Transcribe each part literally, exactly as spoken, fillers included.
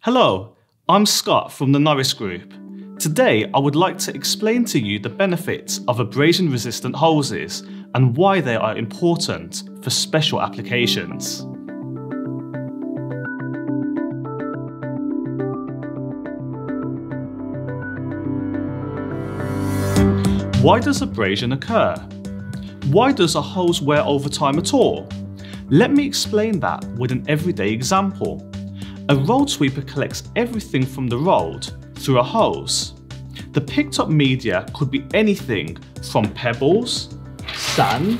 Hello, I'm Scott from the NORRES Group. Today I would like to explain to you the benefits of abrasion-resistant hoses and why they are important for special applications. Why does abrasion occur? Why does a hose wear over time at all? Let me explain that with an everyday example. A road sweeper collects everything from the road through a hose. The picked up media could be anything from pebbles, sand,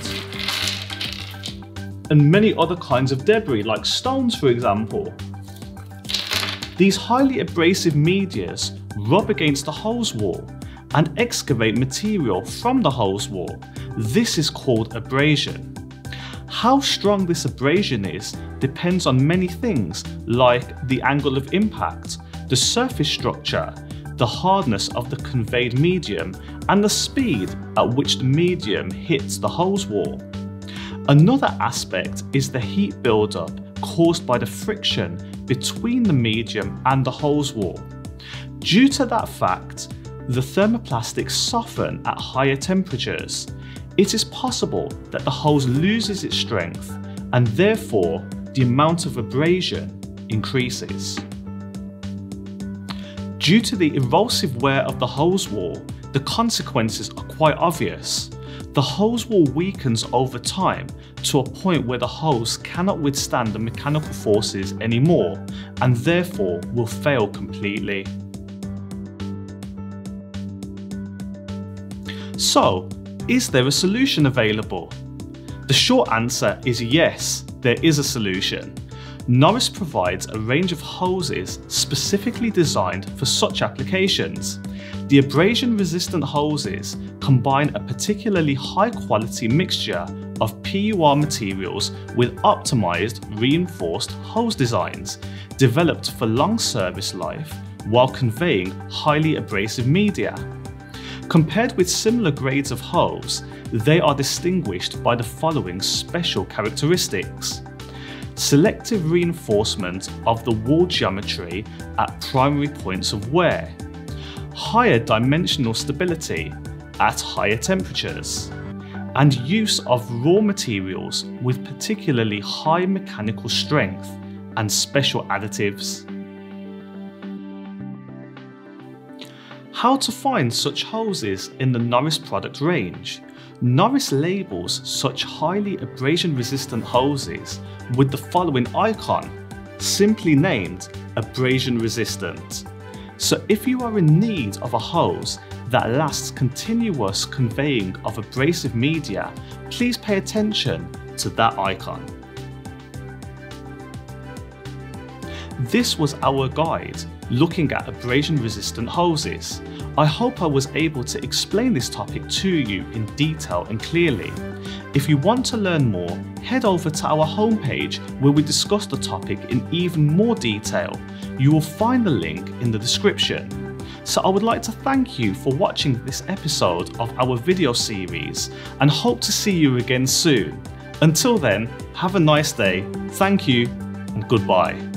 and many other kinds of debris like stones, for example. These highly abrasive medias rub against the hose wall and excavate material from the hose wall. This is called abrasion. How strong this abrasion is depends on many things like the angle of impact, the surface structure, the hardness of the conveyed medium, and the speed at which the medium hits the hose wall. Another aspect is the heat buildup caused by the friction between the medium and the hose wall. Due to that fact, the thermoplastics soften at higher temperatures. It is possible that the hose loses its strength and therefore the amount of abrasion increases. Due to the erosive wear of the hose wall, the consequences are quite obvious. The hose wall weakens over time to a point where the hose cannot withstand the mechanical forces anymore and therefore will fail completely. So, is there a solution available? The short answer is yes, there is a solution. NORRES provides a range of hoses specifically designed for such applications. The abrasion-resistant hoses combine a particularly high-quality mixture of P U R materials with optimized reinforced hose designs, developed for long service life while conveying highly abrasive media. Compared with similar grades of hose, they are distinguished by the following special characteristics. Selective reinforcement of the wall geometry at primary points of wear. Higher dimensional stability at higher temperatures. And use of raw materials with particularly high mechanical strength and special additives. How to find such hoses in the NORRES product range? NORRES labels such highly abrasion-resistant hoses with the following icon, simply named abrasion-resistant. So if you are in need of a hose that lasts continuous conveying of abrasive media, please pay attention to that icon. This was our guide looking at abrasion-resistant hoses. I hope I was able to explain this topic to you in detail and clearly. If you want to learn more, head over to our homepage where we discuss the topic in even more detail. You will find the link in the description. So I would like to thank you for watching this episode of our video series and hope to see you again soon. Until then, have a nice day, thank you and goodbye.